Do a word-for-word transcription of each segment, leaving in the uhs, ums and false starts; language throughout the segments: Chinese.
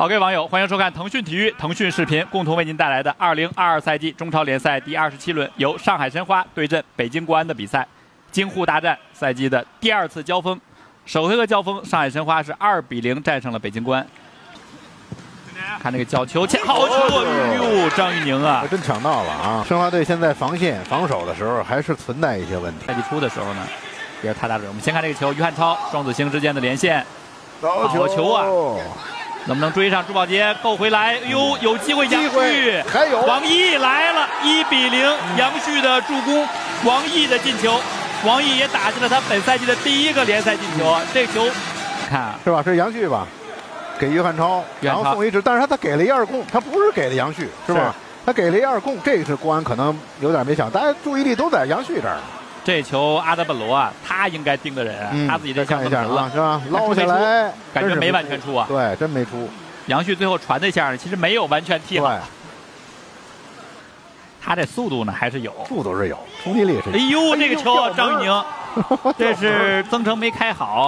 好，各位网友，欢迎收看腾讯体育、腾讯视频共同为您带来的二零二二赛季中超联赛第二十七轮由上海申花对阵北京国安的比赛，京沪大战赛季的第二次交锋。首回合交锋，上海申花是二比零战胜了北京国安。看这个角球，前好球！哎呦，张玉宁啊， 真抢到了啊！申花队现在防线防守的时候还是存在一些问题。 赛季初的时候呢，也是太大准。我们先看这个球，于汉超、双子星之间的连线，好球啊！能不能追上朱宝杰够回来？哎呦，有机会！杨旭还有王毅来了，一比零，杨旭的助攻，王毅的进球，王毅也打进了他本赛季的第一个联赛进球。这个球，看啊， 是吧？是杨旭吧？给于汉超，然后送一掷，但是他他给了一二供，他不是给了杨旭，是吧？他给了一二供，这个是国安可能有点没想，大家注意力都在杨旭这儿。这球阿德本罗啊，他应该盯的人，嗯、他自己这看一下啊，是吧？捞下来， 感觉没完全出啊。 对，真没出。 杨旭最后传那下其实没有完全踢好。他这速度呢还是有， 速度是有，冲击力是有。 哎呦，这个球张玉宁，这是曾诚没开好。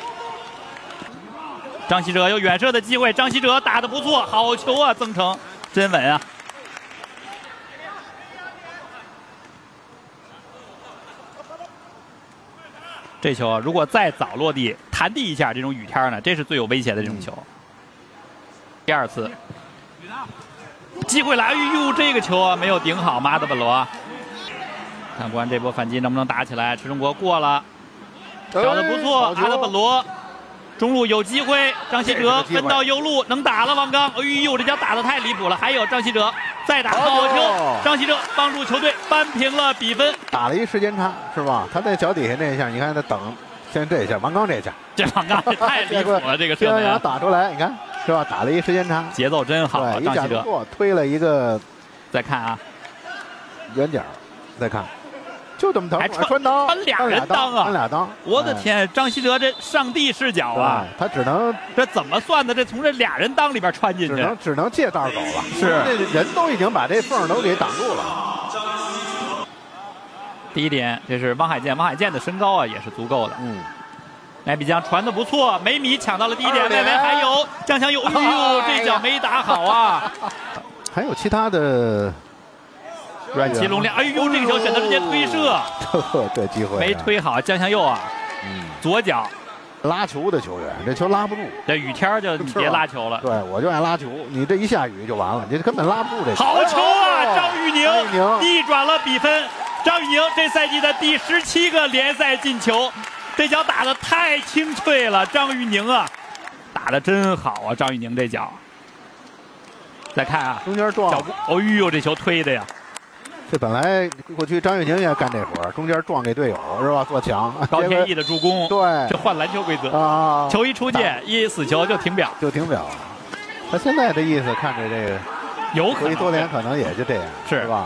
张稀哲有远射的机会，张稀哲打得不错，好球啊！曾诚真稳啊！这球啊，如果再早落地，弹地一下，这种雨天呢，这是最有威胁的这种球。嗯、第二次，机会来，哎呦，这个球啊没有顶好，马德本罗。看国安这波反击能不能打起来？池中国过了，找得不错，阿德本罗。中路有机会，张稀哲分到右路能打了，王刚，哎呦，这脚打得太离谱了。还有张稀哲再打好球，张稀哲帮助球队扳平了比分， 打了一时间差，是吧？他在脚底下那一下，你看他等，先这一下，王刚这一下， 这王刚这太离谱了，这个射门打出来，你看是吧？打了一时间差， 节奏真好，张稀哲推了一个， 再看啊， 远角，再看。就这么疼， 还穿穿裆， 穿俩人裆啊！ 穿俩裆， 我的天，张稀哲这上帝视角啊！ 他只能这怎么算的？这从这俩人裆里边穿进去， 只能只能借道走了。 是， 这人都已经把这缝都给挡住了。 第一点，这是汪海建，汪海建的身高啊也是足够的。 嗯， 麦比江传的不错，梅米抢到了第一点，外围还有江强佑，哎呦，这脚没打好啊！ 还有其他的。 阮奇龙亮，哎呦，这个球选择直接推射， 这机会没推好，江强佑啊，嗯，左脚拉球的球员，这球拉不住。 这雨天就你别拉球了， 对我就爱拉球，你这一下雨就完了，你根本拉不住这球。 好球啊，张玉宁逆转了比分，张玉宁这赛季的第十七个联赛进球，这脚打得太清脆了，张玉宁啊，打得真好啊，张玉宁这脚。再看啊， 中间撞， 哎呦，这球推的呀。 这本来过去张玉宁也干这活儿，中间撞给队友是吧？做墙， 高天意的助攻， 对， 这换篮球规则啊！ 球一出界，一死球就停表， 就停表。他现在的意思，看着这个， 有可能多年可能也就这样， 是吧？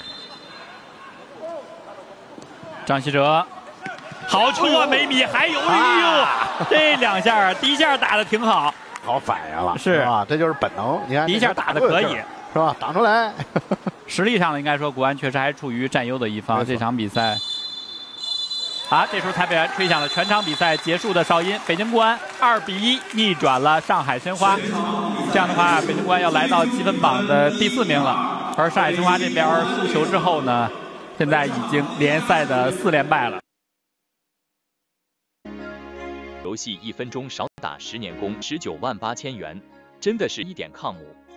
张稀哲，好球啊！梅米还有，哎呦，这两下第一下打的挺好， 好反应了， 是吧？这就是本能，你看第一下打的可以。 是吧？挡出来， 实力上应该说国安确实还处于占优的一方。这场比赛，啊，这时候裁判员吹响了全场比赛结束的哨音，北京国安二比一逆转了上海申花。这样的话，北京国安要来到积分榜的第四名了。而上海申花这边输球之后呢，现在已经联赛的四连败了。 游戏一分钟少打十年工，十九万八千元，真的是一点抗目。